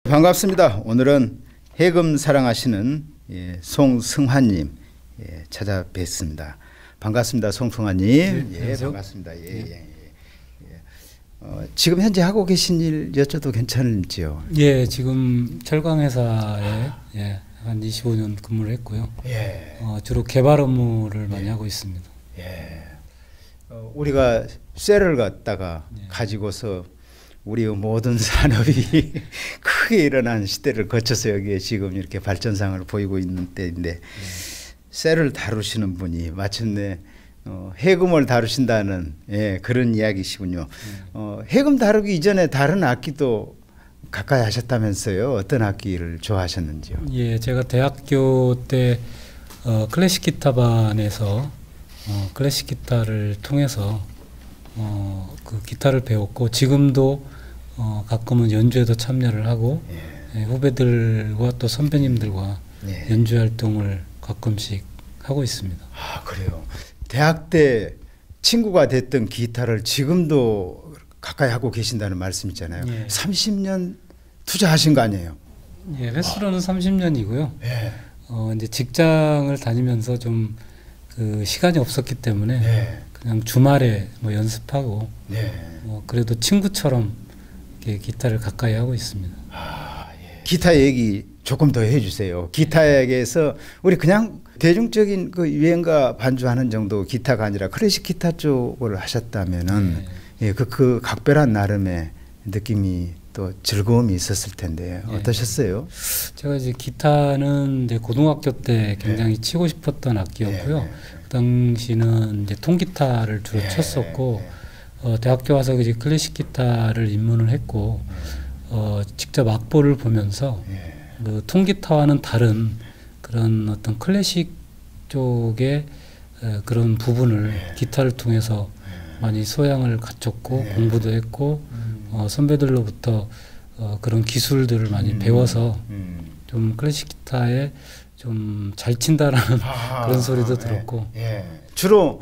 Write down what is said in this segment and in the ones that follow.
반갑습니다. 오늘은 해금 사랑하시는 송승환님 찾아뵙습니다. 반갑습니다, 송승환님. 네, 반갑습니다. 지금 현재 하고 계신 일 여쭤도 괜찮을지요? 예, 지금 철강회사에 한 25년 근무를 했고요. 주로 개발 업무를 많이 하고 있습니다. 우리가 셀을 갖다가 가지고서 우리의 모든 산업이 크게 일어난 시대를 거쳐서 여기에 지금 이렇게 발전상을 보이고 있는 때인데 셀을 다루시는 분이 마침내 해금을 다루신다는 그런 이야기시군요. 해금 다루기 이전에 다른 악기도 가까이 하셨다면서요. 어떤 악기를 좋아하셨는지요? 예, 제가 대학교 때 클래식 기타반에서 클래식 기타를 통해서 그 기타를 배웠고, 지금도 가끔은 연주에도 참여를 하고 후배들과 또 선배님들과 연주 활동을 가끔씩 하고 있습니다. 아, 그래요. 대학 때 친구가 됐던 기타를 지금도 가까이 하고 계신다는 말씀이잖아요. 30년 투자하신 거 아니에요? 예, 횟수로는 30년이고요. 이제 직장을 다니면서 좀 그 시간이 없었기 때문에 그냥 주말에 뭐 연습하고 그래도 친구처럼 이렇게 기타를 가까이 하고 있습니다. 기타 얘기 조금 더 해주세요. 기타에게서 우리 그냥 대중적인 그 유행가 반주하는 정도 기타가 아니라 클래식 기타 쪽을 하셨다면은 그 각별한 나름의 느낌이 또 즐거움이 있었을 텐데 어떠셨어요? 제가 이제 기타는 이제 고등학교 때 굉장히 치고 싶었던 악기였고요. 그 당시는 이제 통기타를 주로 쳤었고, 대학교 와서 이제 클래식 기타를 입문을 했고, 직접 악보를 보면서 그 통기타와는 다른 그런 어떤 클래식 쪽의 그런 부분을 기타를 통해서 많이 소양을 갖췄고 공부도 했고, 선배들로부터 그런 기술들을 많이 배워서 좀 클래식 기타에 좀 잘 친다라는 그런 소리도 들었고, 주로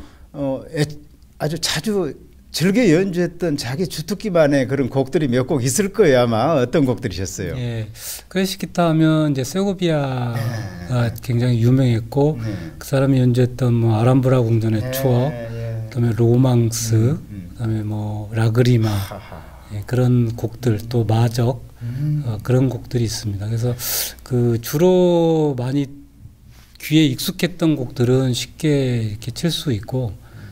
아주 자주 즐겨 연주했던 자기 주특기만의 그런 곡들이 몇 곡 있을 거예요. 아마 어떤 곡들이셨어요? 클래식 기타 하면 이제 세고비아가 굉장히 유명했고, 그 사람이 연주했던 뭐 아람브라 궁전의 추억, 그다음에 로망스, 그다음에 뭐 라그리마, 그런 곡들, 또 마적, 그런 곡들이 있습니다. 그래서 그 주로 많이 귀에 익숙했던 곡들은 쉽게 이렇게 칠 수 있고,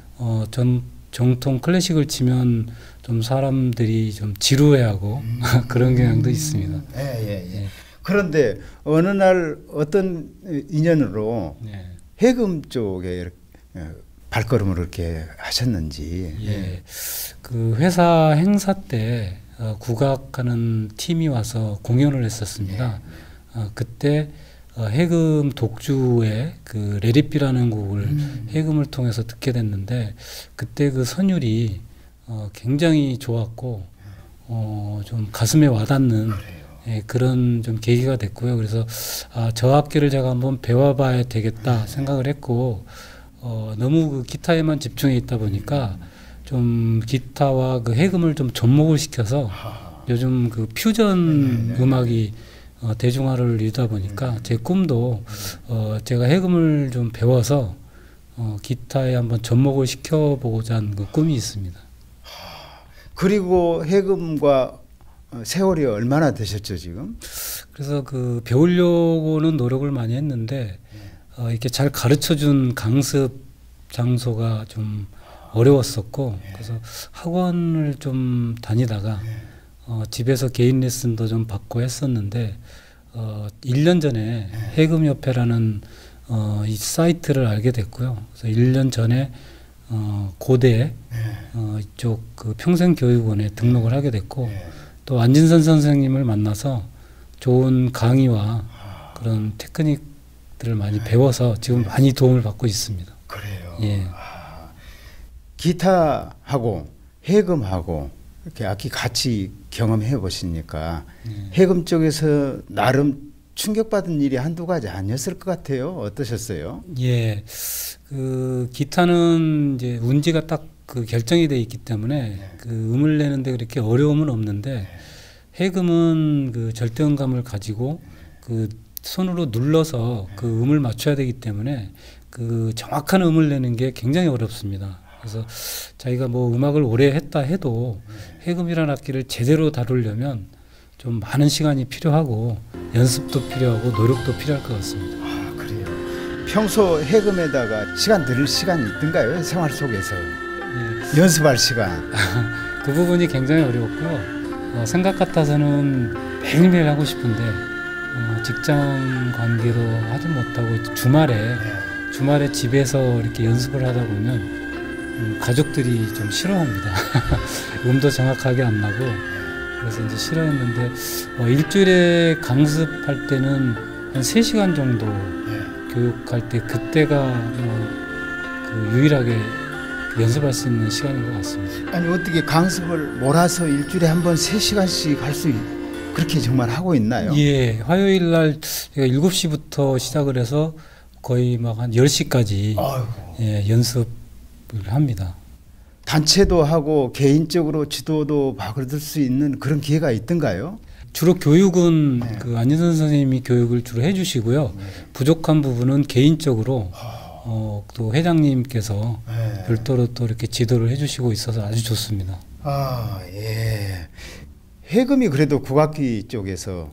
정통 클래식을 치면 좀 사람들이 좀 지루해하고 그런 경향도 있습니다. 그런데 어느 날 어떤 인연으로 해금 쪽에 발걸음을 이렇게 하셨는지. 그 회사 행사 때 국악하는 팀이 와서 공연을 했었습니다. 그때 해금 독주의 그 레릿비라는 곡을 해금을 통해서 듣게 됐는데, 그때 그 선율이 굉장히 좋았고 좀 가슴에 와닿는 그런 좀 계기가 됐고요. 그래서 저 악기를 제가 한번 배워봐야 되겠다 생각을 했고, 너무 그 기타에만 집중해 있다 보니까 좀 기타와 그 해금을 좀 접목을 시켜서 요즘 그 퓨전 음악이 대중화를 이루다 보니까 제 꿈도 제가 해금을 좀 배워서 기타에 한번 접목을 시켜보고자 하는 그 꿈이 있습니다. 그리고 해금과 세월이 얼마나 되셨죠 지금? 그래서 그 배우려고는 노력을 많이 했는데 이렇게 잘 가르쳐준 강습 장소가 좀 어려웠었고, 그래서 학원을 좀 다니다가 집에서 개인 레슨도 좀 받고 했었는데 1년 전에 해금협회라는 이 사이트를 알게 됐고요. 그래서 1년 전에 고대 이쪽 그 평생교육원에 등록을 하게 됐고, 또 안진선 선생님을 만나서 좋은 강의와 그런 테크닉들을 많이 배워서 지금 많이 도움을 받고 있습니다. 그래요. 기타하고 해금하고 이렇게 악기 같이 경험해 보시니까 해금 쪽에서 나름 충격받은 일이 한두 가지 아니었을 것 같아요. 어떠셨어요? 그 기타는 이제 운지가 딱 그 결정이 돼 있기 때문에 그 음을 내는데 그렇게 어려움은 없는데, 해금은 그 절대음감을 가지고 그 손으로 눌러서 그 음을 맞춰야 되기 때문에 그 정확한 음을 내는 게 굉장히 어렵습니다. 그래서 자기가 뭐 음악을 오래 했다 해도 해금이라는 악기를 제대로 다루려면 좀 많은 시간이 필요하고 연습도 필요하고 노력도 필요할 것 같습니다. 아, 그래요. 평소 해금에다가 시간 들일 시간이 있던가요? 생활 속에서 예. 연습할 시간. 그 부분이 굉장히 어려웠고요. 생각 같아서는 매일매일 하고 싶은데 직장 관계로 하지 못하고 주말에 집에서 이렇게 연습을 하다 보면 가족들이 좀 싫어합니다. 음도 정확하게 안 나고 그래서 이제 싫어했는데 일주일에 강습할 때는 한 3시간 정도 교육할 때 그때가 그 유일하게 연습할 수 있는 시간인 것 같습니다. 아니 어떻게 강습을 몰아서 일주일에 한 번 3시간씩 할 수 그렇게 정말 하고 있나요? 예, 화요일 날 제가 7시부터 시작을 해서 거의 막 한 10시까지 예, 연습을 합니다. 단체도 하고 개인적으로 지도도 받을 수 있는 그런 기회가 있던가요? 주로 교육은 그 안윤선 선생님이 교육을 주로 해주시고요. 부족한 부분은 개인적으로 또 회장님께서 별도로 또 이렇게 지도를 해주시고 있어서 아주 좋습니다. 아, 예. 해금이 그래도 국악기 쪽에서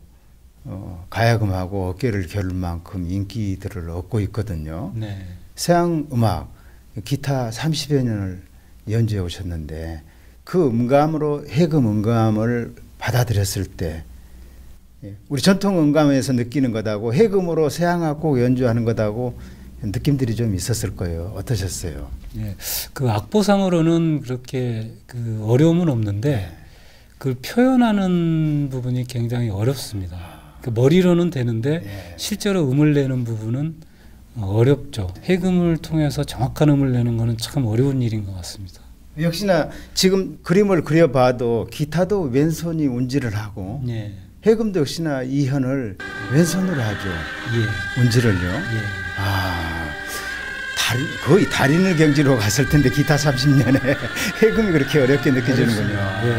가야금하고 어깨를 겨룰 만큼 인기들을 얻고 있거든요. 네. 서양 음악, 기타 30여 년을 연주해 오셨는데 그 음감으로 해금 음감을 받아들였을 때 우리 전통 음감에서 느끼는 것하고 해금으로 서양악곡 연주하는 것하고 느낌들이 좀 있었을 거예요. 어떠셨어요? 예, 그 악보상으로는 그렇게 그 어려움은 없는데 그걸 표현하는 부분이 굉장히 어렵습니다. 그 머리로는 되는데 실제로 음을 내는 부분은 어렵죠. 해금을 통해서 정확한 음을 내는 것은 참 어려운 일인 것 같습니다. 역시나 지금 그림을 그려봐도 기타도 왼손이 운지를 하고 예. 해금도 역시나 이현을 왼손으로 하죠. 예. 운지를요. 예. 아, 거의 달인을 경지로 갔을 텐데 기타 30년에 해금이 그렇게 어렵게 느껴지는군요.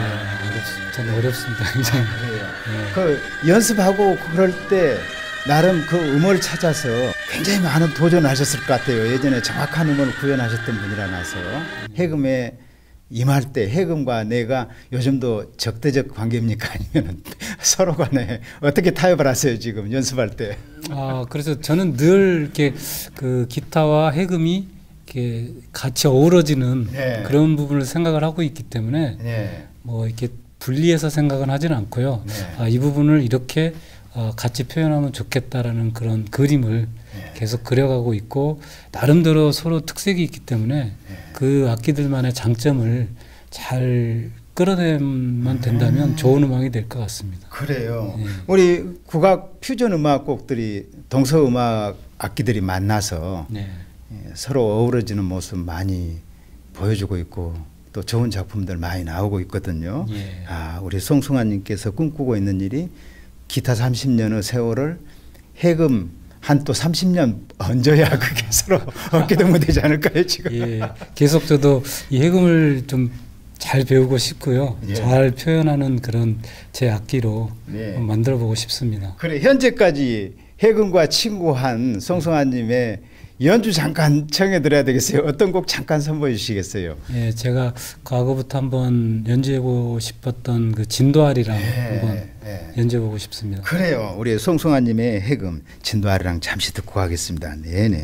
저는 어렵습니다. 굉장히. 예. 그 연습하고 그럴 때 나름 그 음을 찾아서 굉장히 많은 도전하셨을 것 같아요. 예전에 정확한 음을 구현하셨던 분이라서 해금에 임할 때 해금과 내가 요즘도 적대적 관계입니까? 아니면 서로 간에 어떻게 타협을 하세요, 지금 연습할 때? 그래서 저는 늘 이렇게 그 기타와 해금이 이렇게 같이 어우러지는 그런 부분을 생각을 하고 있기 때문에 뭐 이렇게 분리해서 생각은 하지는 않고요. 이 부분을 이렇게 같이 표현하면 좋겠다라는 그런 그림을 계속 그려가고 있고 나름대로 서로 특색이 있기 때문에 그 악기들만의 장점을 잘 끌어내면 된다면 좋은 음악이 될 것 같습니다. 그래요. 우리 국악 퓨전 음악곡들이 동서 음악 악기들이 만나서 서로 어우러지는 모습 많이 보여주고 있고 또 좋은 작품들 많이 나오고 있거든요. 우리 송승환님께서 꿈꾸고 있는 일이 기타 30년의 세월을 해금 한 또 30년 얹어야 그게 서로 어깨동무 되지 않을까요, 지금? 예, 계속 저도 이 해금을 좀 잘 배우고 싶고요. 잘 표현하는 그런 제 악기로 만들어 보고 싶습니다. 그래, 현재까지 해금과 친구한 송승환님의 연주 잠깐 청해 드려야 되겠어요. 어떤 곡 잠깐 선보여 주시겠어요? 예, 제가 과거부터 한번 연주해 보고 싶었던 그 진도아리랑 한번 연주해 보고 싶습니다. 그래요. 우리 송승환님의 해금 진도아리랑 잠시 듣고 가겠습니다. 네네.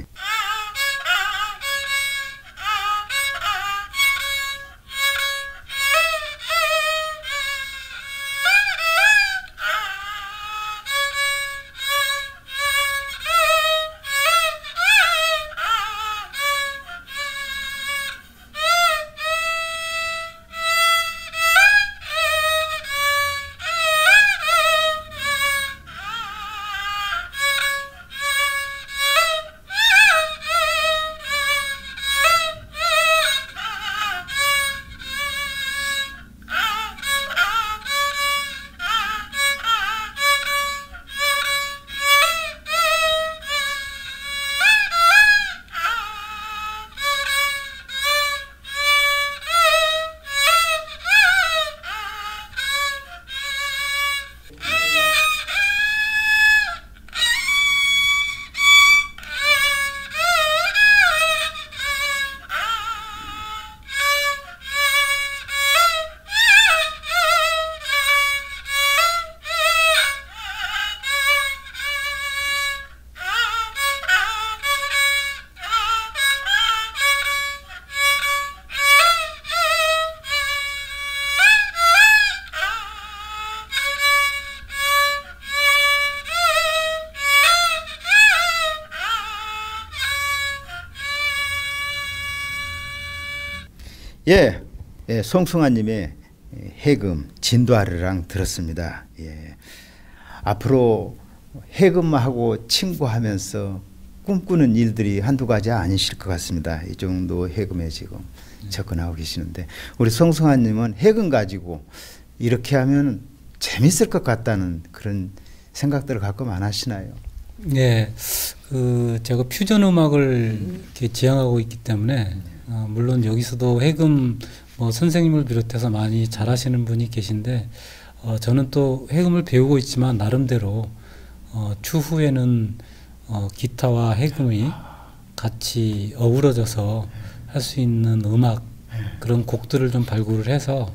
예, 예, 송승환님의 해금 진도아래랑 들었습니다. 예, 앞으로 해금하고 친구하면서 꿈꾸는 일들이 한두 가지 아니실 것 같습니다. 이 정도 해금에 지금 접근하고 계시는데 우리 송승환님은 해금 가지고 이렇게 하면 재밌을 것 같다는 그런 생각들을 가끔 안 하시나요? 네, 제가 퓨전 음악을 이렇게 지향하고 있기 때문에 물론 여기서도 해금 뭐 선생님을 비롯해서 많이 잘하시는 분이 계신데 저는 또 해금을 배우고 있지만 나름대로 추후에는 기타와 해금이 같이 어우러져서 할 수 있는 음악 그런 곡들을 좀 발굴을 해서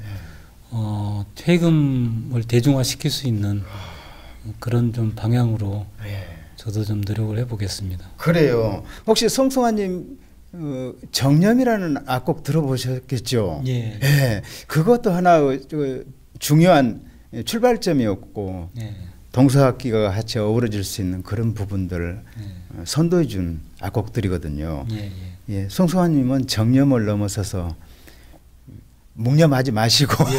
해금을 대중화시킬 수 있는 그런 좀 방향으로 저도 좀 노력을 해보겠습니다. 그래요. 혹시 송승환님 정념이라는 악곡 들어보셨겠죠? 예. 예. 그것도 하나 중요한 출발점이었고 예. 동서악기가 같이 어우러질 수 있는 그런 부분들을 선도해 준 악곡들이거든요. 예. 예. 예. 송승환님은 정념을 넘어서서 묵념하지 마시고. 예.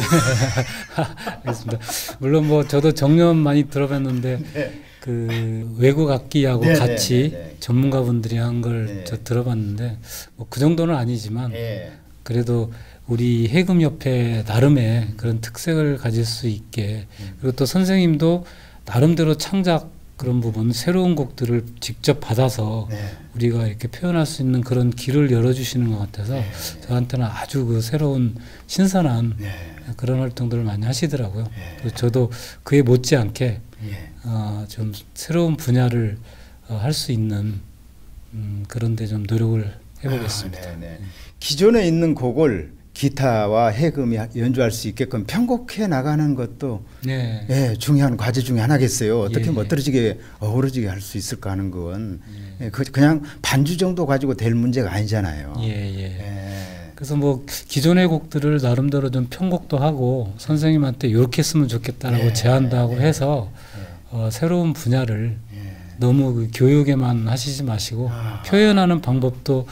알겠습니다. 물론 뭐 저도 정념 많이 들어봤는데 네. 그 외국 악기하고 네, 같이 네, 네. 전문가분들이 한 걸 네. 저 들어봤는데 뭐 그 정도는 아니지만 예. 그래도 우리 해금협회 나름의 그런 특색을 가질 수 있게 그리고 또 선생님도 나름대로 창작 그런 부분 새로운 곡들을 직접 받아서 네. 우리가 이렇게 표현할 수 있는 그런 길을 열어주시는 것 같아서 네. 저한테는 아주 그 새로운 신선한 네. 그런 활동들을 많이 하시더라고요. 네. 그래서 저도 그에 못지않게 예. 좀 새로운 분야를 할 수 있는 그런 데 좀 노력을 해보겠습니다. 네, 네. 기존에 있는 곡을 기타와 해금이 연주할 수 있게끔 편곡해 나가는 것도 네. 예, 중요한 과제 중에 하나겠어요. 어떻게 예. 멋들어지게 어우러지게 할 수 있을까 하는 건 예, 그냥 반주 정도 가지고 될 문제가 아니잖아요. 예, 예. 예. 그래서 뭐 기존의 곡들을 나름대로 좀 편곡도 하고 선생님한테 이렇게 했으면 좋겠다라고 예. 제안도 하고 예. 해서 새로운 분야를 예. 너무 그 교육에만 하시지 마시고 표현하는 방법도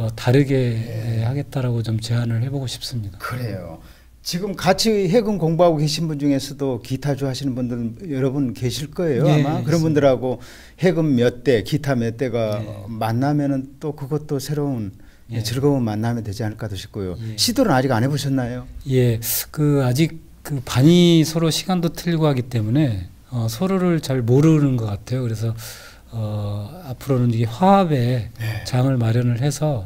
다르게 하겠다라고 좀 제안을 해보고 싶습니다. 그래요. 지금 같이 해금 공부하고 계신 분 중에서도 기타 좋아하시는 분들 여러분 계실 거예요. 예, 아마 있습니다. 그런 분들하고 해금 몇 대, 기타 몇 대가 예. 만나면은 또 그것도 새로운 예. 즐거운 만남이 되지 않을까도 싶고요. 예. 시도는 아직 안 해보셨나요? 예, 그 아직 그 반이 서로 시간도 틀리고 하기 때문에 서로를 잘 모르는 것 같아요. 그래서 앞으로는 이게 화합의 네. 장을 마련을 해서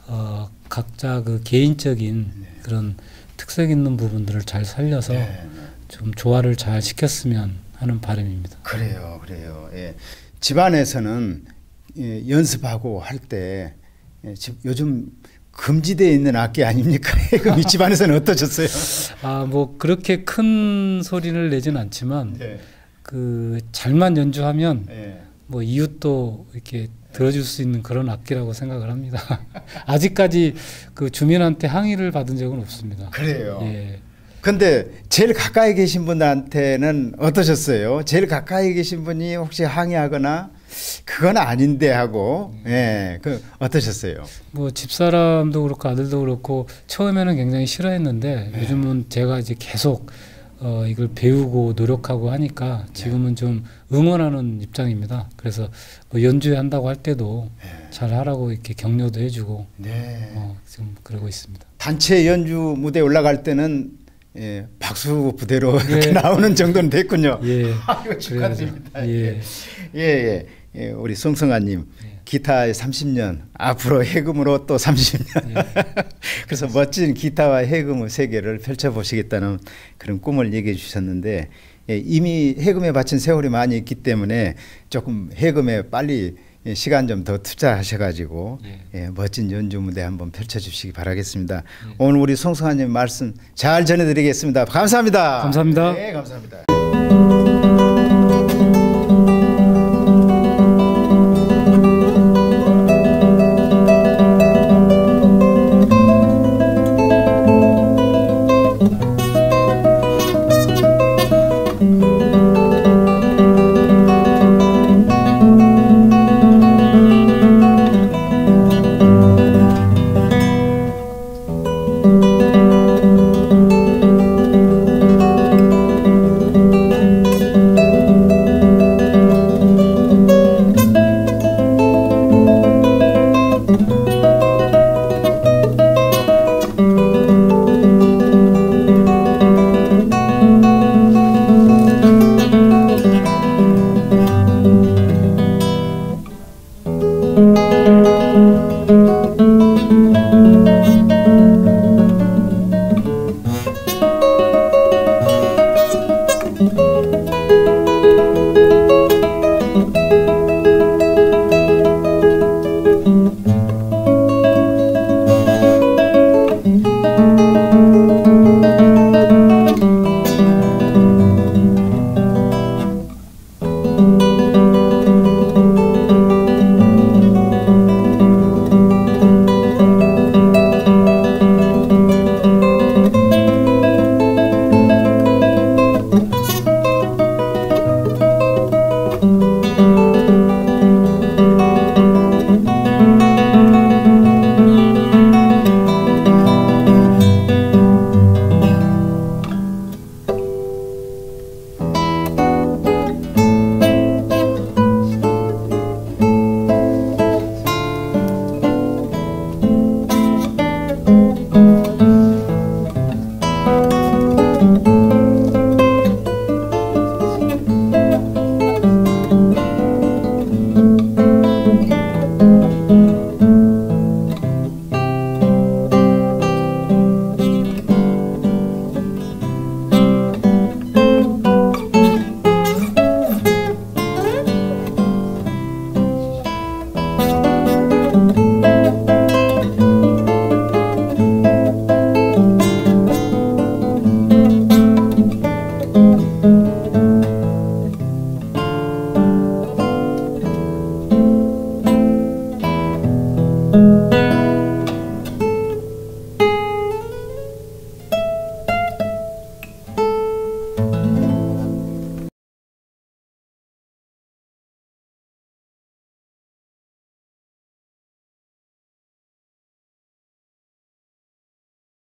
각자 그 개인적인 그런 특색 있는 부분들을 잘 살려서 네. 좀 조화를 잘 시켰으면 하는 바람입니다. 그래요, 그래요. 예. 집안에서는 연습하고 할 때 요즘 금지되어 있는 악기 아닙니까? 해금이 집안에서는 어떠셨어요? 뭐 그렇게 큰 소리를 내진 않지만 네. 그 잘만 연주하면 예. 뭐 이웃도 이렇게 들어줄 수 있는 그런 악기라고 생각을 합니다. 아직까지 그 주민한테 항의를 받은 적은 없습니다. 그래요. 예. 근데 제일 가까이 계신 분한테는 어떠셨어요? 제일 가까이 계신 분이 혹시 항의하거나 그건 아닌데 하고 예, 그 어떠셨어요? 뭐 집사람도 그렇고 아들도 그렇고 처음에는 굉장히 싫어했는데 요즘은 제가 이제 계속 이걸 배우고 노력하고 하니까 지금은 좀 응원하는 입장입니다. 그래서 뭐 연주한다고 할 때도 잘 하라고 이렇게 격려도 해주고 네. 지금 그러고 있습니다. 단체 연주 무대 올라갈 때는 박수 부대로 이렇게 나오는 정도는 됐군요. 예. 아이고, 축하드립니다. 예. 예, 우리 송승환님 기타에 30년 앞으로 해금으로 또 30년 그래서 멋진 기타와 해금의 세계를 펼쳐보시겠다는 그런 꿈을 얘기해 주셨는데 이미 해금에 바친 세월이 많이 있기 때문에 조금 해금에 빨리 시간 좀 더 투자하셔가지고 멋진 연주 무대 한번 펼쳐주시기 바라겠습니다. 오늘 우리 송승환님 말씀 잘 전해드리겠습니다. 감사합니다. 감사합니다. 네, 감사합니다. 감사합니다.